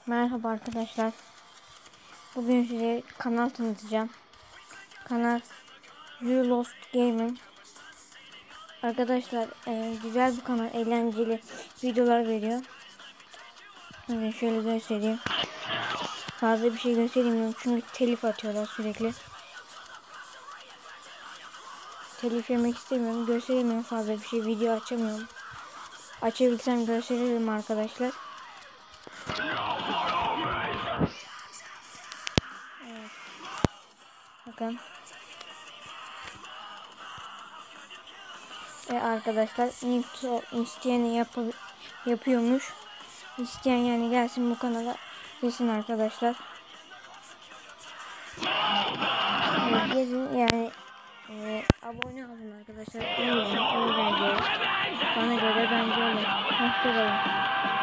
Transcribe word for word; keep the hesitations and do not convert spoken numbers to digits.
Merhaba arkadaşlar. Bugün size kanal tanıtacağım. Kanal You Lost Gaming. Arkadaşlar e, güzel bir kanal, eğlenceli videolar veriyor. Şimdi şöyle göstereyim. Fazla bir şey göstereyim çünkü telif atıyorlar sürekli. Telif yemek istemiyorum, gösteremiyorum fazla bir şey, video açamıyorum. Açabilsem gösteririm arkadaşlar. Evet. Bakın. Ve arkadaşlar isteyeni yap yapıyormuş. İsteyen yani gelsin bu kanala gelsin arkadaşlar. Evet, gelin yani e, abone olun arkadaşlar. İyi yani, iyi bence. Bana göre bence öyle. Hoşçakalın.